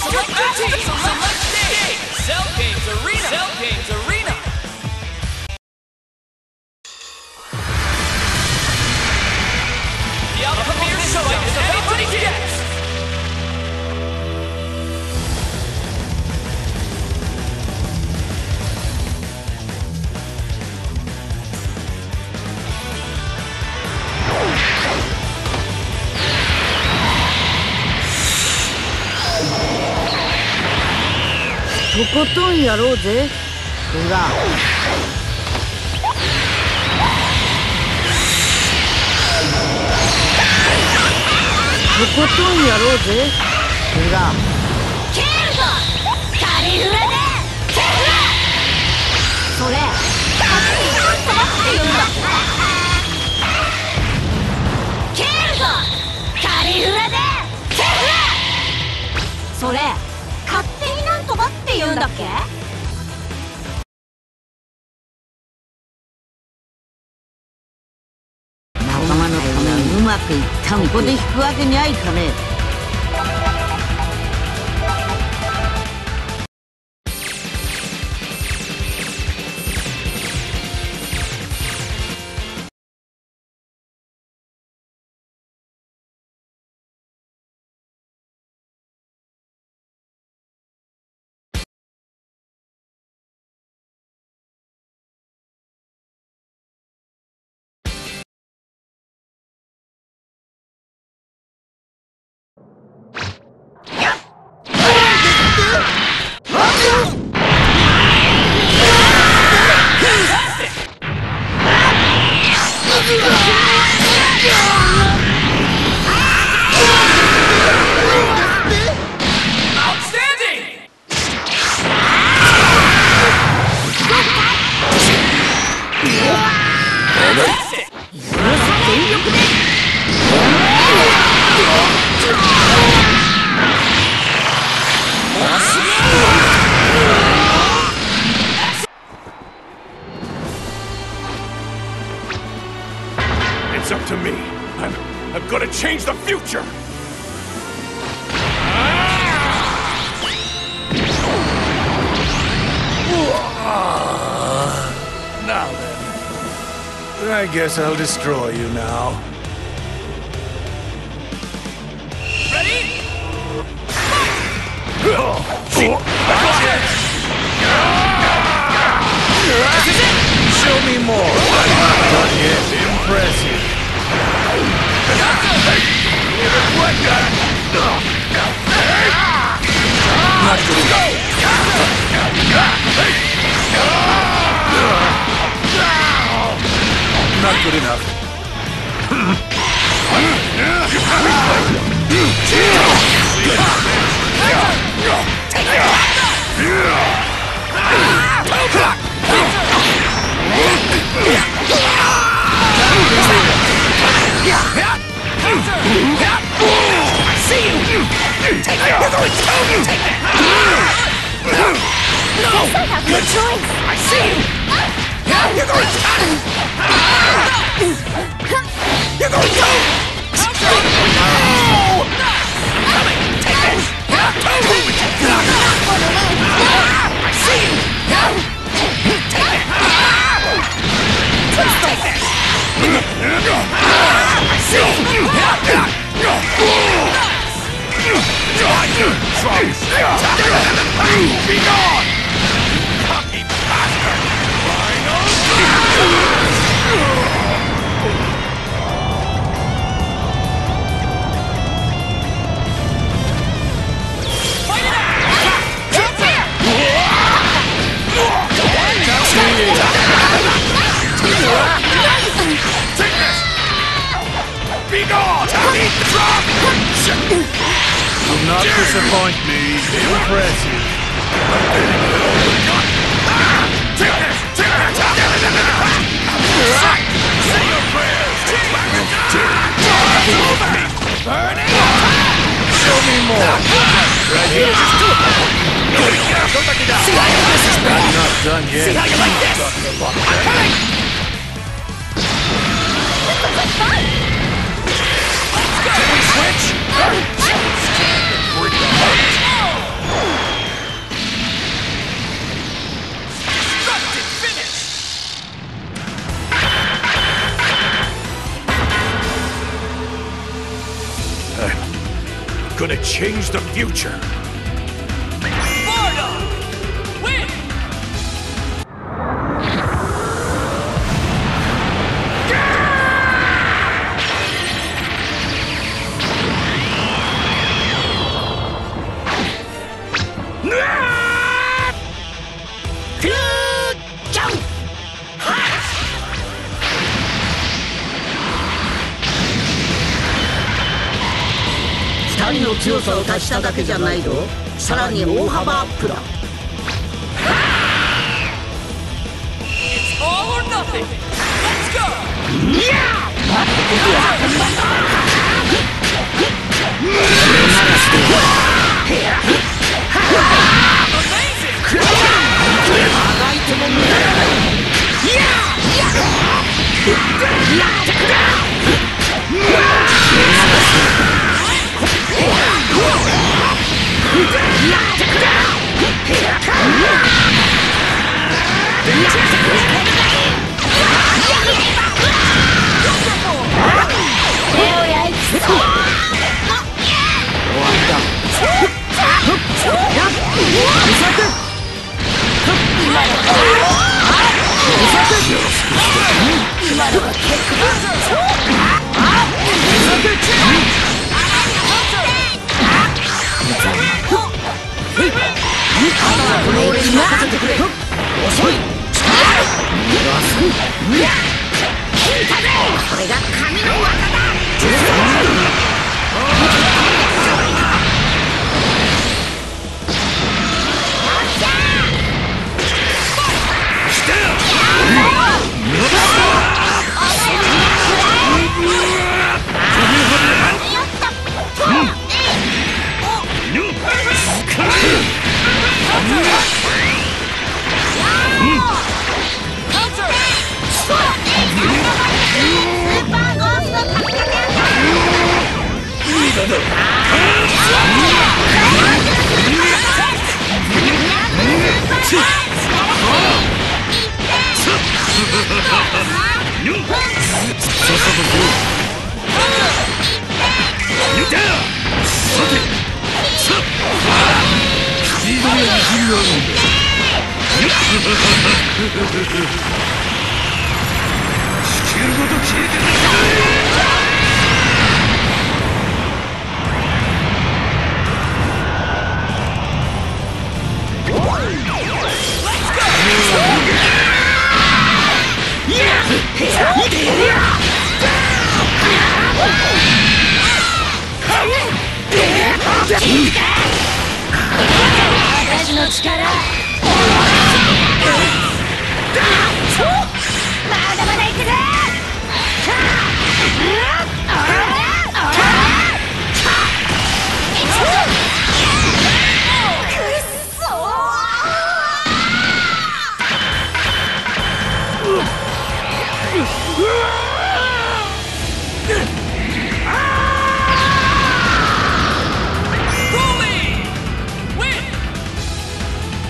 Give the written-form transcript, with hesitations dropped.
Select team. Select stage. Cell Games Arena. Cell Games Arena. The upcoming showdown is about to begin. とことんやろうぜ、ほら。とことんやろうぜ、ほら。 ケールドカリフラでケールそれ勝手になんとかって言うんだケールドカリフラでケールそれ勝手になんとかって言うんだっけ仲間のためにうまくいったんここで引くわけにはいかねえ。 It's up to me. I'm gonna change the future! Now then. I guess I'll destroy you now. Ready? Show me more. Not yet. Impressive. Not good Not good enough. Be gone! Cocky bastard! Fight it out! That's it! Take this! Be gone! Eat the drop! Do not disappoint me. Impressive. Take this! Take that! Say your prayers! Burn it! Show me more! Right here! Just do it! Don't let me down! See how you like this? I'm not done yet. See how you like this? I'm coming! Can we switch? change the future. Win! 2人の強さを足しただけじゃないぞ。さらに大幅アップだ。 It's all or nothing! Let's go! Yeah!